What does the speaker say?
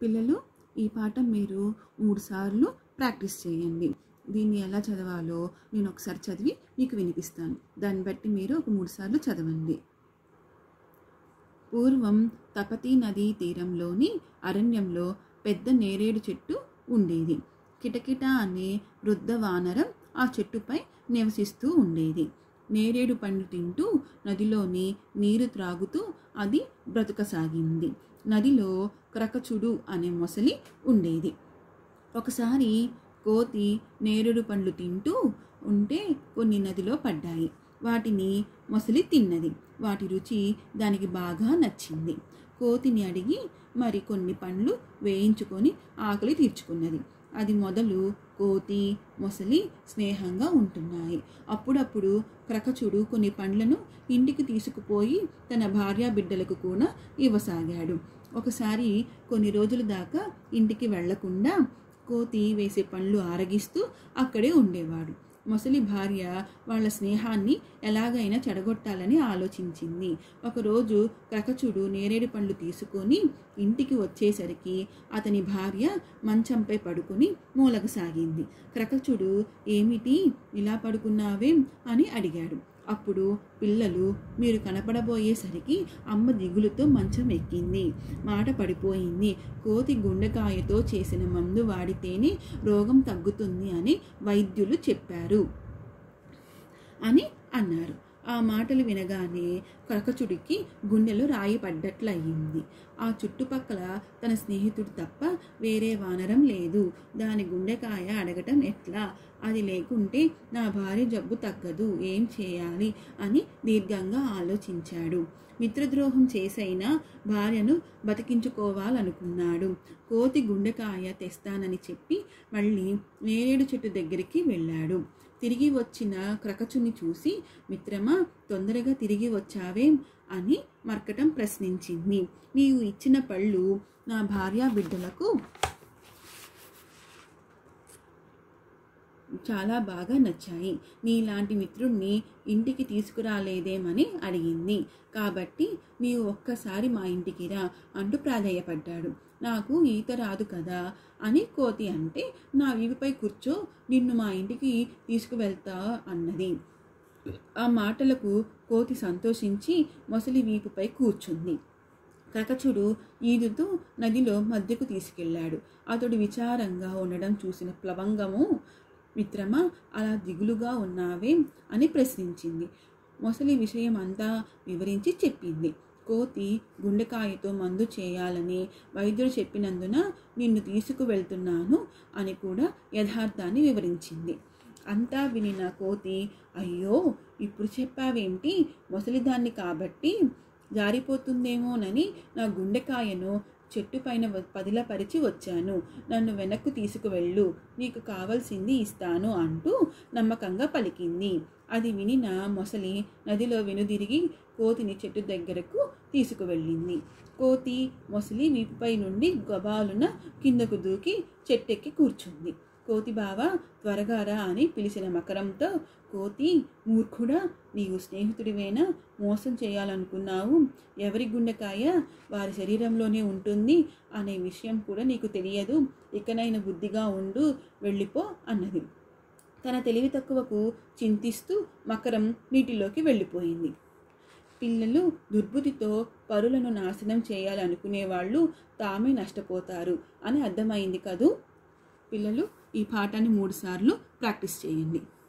పిల్లలు ఈ పాఠం మీరు 3 సార్లు ప్రాక్టీస్ చేయండి. దీన్ని ఎలా చదవాలో నేను ఒకసారి చదివి మీకు వినిపిస్తాను. దాన్ని బట్టి మీరు ఒక 3 సార్లు చదవండి. పూర్వం తపతీ నదీ తీరంలోని అరణ్యంలో పెద్ద నేరేడు చెట్టు ఉండేది. కిటకిట అనే వృద్ధ వానరం ఆ చెట్టుపై నివసిస్తూ ఉండేది. నేరేడు పండ్లు తింటూ నదిలోని నీరు త్రాగుతూ అది బ్రతకసాగింది. నదిలో క్రకచుడు అనే మొసలి ఉండేది. ఒకసారి కోతి నేరేడు పండ్లు తింటూ ఉంటే కొన్ని నదిలో పడ్డాయి. వాటిని మొసలి తిన్నది. వాటి రుచి దానికి బాగా నచ్చింది. కోతిని అడిగి మరి కొన్ని పండ్లు వేయించుకొని ఆకలి తీర్చుకున్నది. అది మొదలు కోతి మొసలి స్నేహంగా ఉంటున్నాయి. అప్పుడప్పుడు క్రకచుడు కొన్ని పండ్లను ఇంటికి తీసుకుపోయి తన భార్య బిడ్డలకు కూడా ఇవ్వసాగాడు. ఒకసారి కొన్ని రోజుల దాకా ఇంటికి వెళ్లకుండా కోతి వేసే పండ్లు ఆరగిస్తూ అక్కడే ఉండేవాడు. మొసలి భార్య వాళ్ళ స్నేహాన్ని ఎలాగైనా చెడగొట్టాలని ఆలోచించింది. ఒకరోజు క్రకచుడు నేరేడు పండ్లు తీసుకొని ఇంటికి వచ్చేసరికి అతని భార్య మంచంపై పడుకుని మూలగసాగింది. క్రకచుడు ఏమిటి ఇలా పడుకున్నావేం అని అడిగాడు. అప్పుడు పిల్లలు మీరు కనపడబోయేసరికి అమ్మ దిగులుతో మంచం ఎక్కింది, మాట పడిపోయింది. కోతి గుండెకాయతో చేసిన మందు వాడితేనే రోగం తగ్గుతుంది అని వైద్యులు చెప్పారు అని అన్నారు. ఆ మాటలు వినగానే క్రకచుడికి గుండెలో రాయి పడ్డట్లయింది. ఆ చుట్టుపక్కల తన స్నేహితుడు తప్ప వేరే వానరం లేదు. దాని గుండెకాయ అడగటం ఎట్లా? అది లేకుంటే నా భార్య జబ్బు తగ్గదు, ఏం చేయాలి అని దీర్ఘంగా ఆలోచించాడు. మిత్రద్రోహం చేసైనా భార్యను బతికించుకోవాలనుకున్నాడు. కోతి గుండెకాయ తెస్తానని చెప్పి మళ్ళీ నేరేడు చెట్టు దగ్గరికి వెళ్ళాడు. తిరిగి వచ్చిన క్రకచుని చూసి మిత్రమా, తొందరగా తిరిగి వచ్చావేం అని మర్కటం ప్రశ్నించింది. నీవు ఇచ్చిన పళ్ళు నా భార్య బిడ్డలకు చాలా బాగా నచ్చాయి. నీలాంటి మిత్రుణ్ణి ఇంటికి తీసుకురాలేదేమని అడిగింది. కాబట్టి నీవు ఒక్కసారి మా ఇంటికి రా అంటూ ప్రాధేయపడ్డాడు. నాకు ఈత రాదు కదా అని కోతి అంటే, నా వీపుపై కూర్చో, నిన్ను మా ఇంటికి తీసుకువెళ్తా అన్నది. ఆ మాటలకు కోతి సంతోషించి మొసలి వీపుపై కూర్చుంది. క్రకచుడు ఈదుతూ నదిలో మధ్యకు తీసుకెళ్లాడు. అతడు విచారంగా ఉండడం చూసిన ప్లవంగము మిత్రమా, అలా దిగులుగా ఉన్నావేం అని ప్రశ్నించింది. మొసలి విషయం అంతా వివరించి చెప్పింది. కోతి గుండెకాయతో మందు చేయాలని వైద్యుడు చెప్పినందున నిన్ను తీసుకువెళ్తున్నాను అని కూడా యథార్థాన్ని వివరించింది. అంతా వినిన కోతి, అయ్యో ఇప్పుడు చెప్పావేంటి? మొసలిదాన్ని కాబట్టి జారిపోతుందేమోనని నా గుండెకాయను చెట్టు పైన పదిలపరిచి వచ్చాను. నన్ను వెనక్కు తీసుకువెళ్ళు, నీకు కావలసింది ఇస్తాను అంటూ నమ్మకంగా పలికింది. అది వినిన మొసలి నదిలో వెనుదిరిగి కోతిని చెట్టు దగ్గరకు తీసుకువెళ్ళింది. కోతి మొసలి వీపుపై నుండి గబాలున కిందకు దూకి చెట్టెక్కి కూర్చుంది. కోతి బావా, త్వరగా రా అని పిలిచిన మకరంతో, కోతి మూర్ఖుడా, నీవు స్నేహితుడివేనా? మోసం చేయాలనుకున్నావు. ఎవరి గుండెకాయ వారి శరీరంలోనే ఉంటుంది అనే విషయం కూడా నీకు తెలియదు. ఇకనైనా బుద్ధిగా ఉండు, వెళ్ళిపో అన్నది. తన తెలివి తక్కువకు చింతిస్తూ మకరం నీటిలోకి వెళ్ళిపోయింది. పిల్లలు దుర్బుద్ధితో పరులను నాశనం చేయాలనుకునే వాళ్ళు తామే నష్టపోతారు అని అర్థమైంది కదూ. పిల్లలు ఈ పాఠాన్ని 3 సార్లు ప్రాక్టీస్ చేయండి.